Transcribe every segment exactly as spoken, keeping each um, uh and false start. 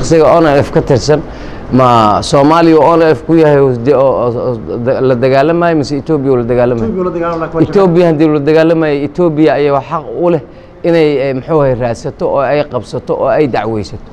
shakhsiga O N L F ka tirsan ma Soomaaliya O N L F ku yahay la dagaalamayo mise Ethiopia la dagaalamayo Ethiopia hadii la dagaalamayo Ethiopia ayaa xaq u leh inay muxuu ahay raadsato oo ay qabsato oo ay dacweysato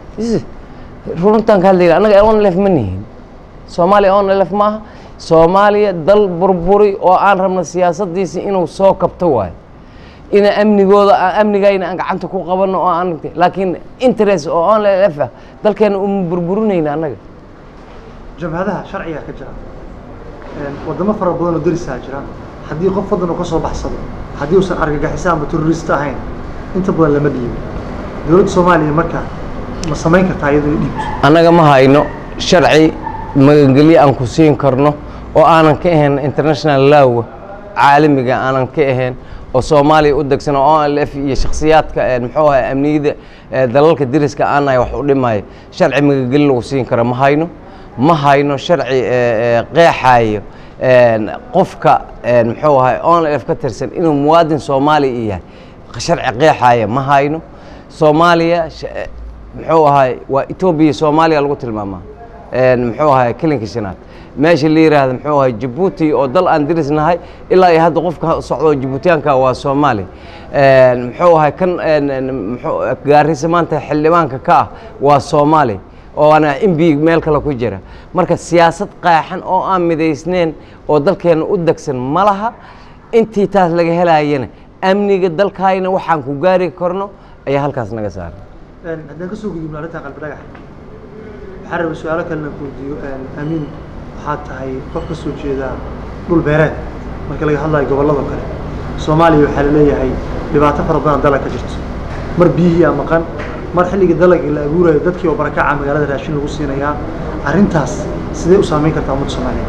runtan ka hadlayna anaga O N L F ma nihin Soomaaliya O N L F ma Soomaaliya dal burburi oo aan rabno siyaasadiisa inuu soo kabto waay ina amnigooda amnigayna aan gacanta ku qabano oo aan laakiin interest oo O N L F dalkeena u burburinayna anaga jabhadaha sharciga ka jira een wadamo fara badan oo darisaa jira hadii qof wadan uu ka soo baxsado hadii uu san argagaxiso ama terrorist ahayn inta badan lama dhiibo dawladda Soomaaliya marka ma samayn kartaa iyadoo dhiibto anaga ma hayno sharci magangelyo aan ku siin karno oo aanan ka ahayn international law caalamiga aanan ka ahayn oo Soomaaliya u dagsan oo O N L F iyo shakhsiyaadka muxuu ahaa amniyada dalalka dariska aan ay wax u dhimay sharci magangelyo lagu siin karo ma hayno ma hayno sharci qeexayo qofka muxuu ahaa O N L F ka tirsan inuu muwaadin Soomaali yahay sharci qeexayo ma hayno Soomaaliya muxuu ahaa waa Ethiopia Soomaaliya lagu tilmaamaa muxuu ahaa kilinka shanaad meesha la yiraahdo muxuu ahaa Djibouti oo dal aan dirisnahay ilaa ay hadda qofka socdo Djiboutiyaanka waa Soomaali muxuu ahaa kan muxuu gaarisa maanta xildhibaanka ka ah waa Soomaali oo ana M P meel kale ku jira marka siyaasad qaaxan oo aan midaysneen oo dalkeena u dagsan malaha intii taas laga helayeen amniga dalkayna waxaan ku gaari karno ayaa halkaas naga saaray een hadaan ka soo gudubno arinta qalbi dhagax xarab su'aalo kale ku diyo een amiin waxa tahay qof ka soo jeeda dhul beereed marka laga hadlayo gobolada kale Soomaaliya waxa leeyahay dhibaato fara badan dalka jirto mar biyo maqan mar xilliga dalagga la abuurayo dadkii oo barakaca magaalada raashin lagu siinaya arintaas sidee u saameyn kartaa ummadda Soomaaliyeed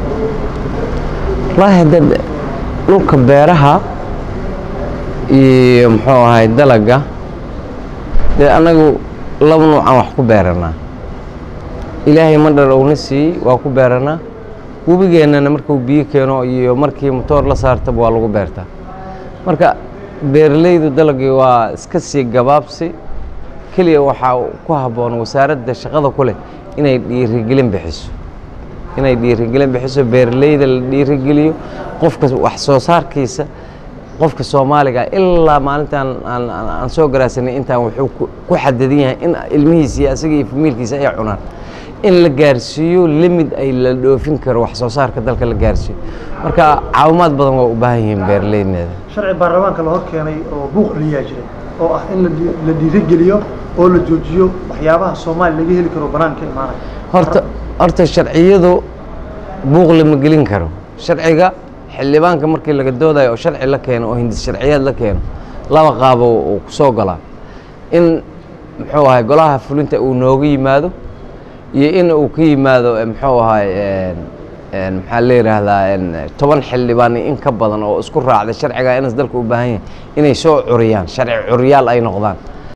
wallahi dad dhulka beeraha iyo muxuu ahay dalagga de anagu laba nooc aan wax ku beeranaa ilaahay ma dhalowna si waa ku beeranaa wabigeenana markuu biyo keeno iyo markii motor la saarto waa lagu beertaa marka beeraleydu dalagga waa iska sii gabaabsi kaliya waxa ku haboon wasaaradda shaqada ku leh inay dhiirigelin bixiso inay dhiirigelin bixiso beeraleyda la dhiirigeliyo qofka wax soo saarkiisa qofka Soomaaliga ilaa maalintan aan soo garaasanay intaan wuxuu ku xadadin yahay in ilmihiisa iyo asaga iyo familkiisa ay cunaan in la gaarsiiyo limit ay la dhoofin karo wax soo saarka dalka la gaarsiiyo marka caawimaad badan waa u baahan yihiin beeraleyda sharci baarlamaanka la hor keenay oo buuq liya jiray oo ah in la dhiirigeliyo oo la joojiyo waxyaabaha Soomaaliya laga heli karo banaanka imaanay horta horta sharciyadu buuq lama gelin karo sharciga xildhibaanka markii laga doodayo oo sharci la keeno oo hindis sharciyeed la keeno laba qaab oo ku soo galaa in muxuu ahay golaha fulinta uu nooga yimaado iyo in uu ka yimaado muxuu ahay een maxaa la yiraahdaa toban xildhibaan in ka badan oo isku raacday sharciga in dalka u baahan yahay inay soo curiyaan sharci curiyaal ay noqdaan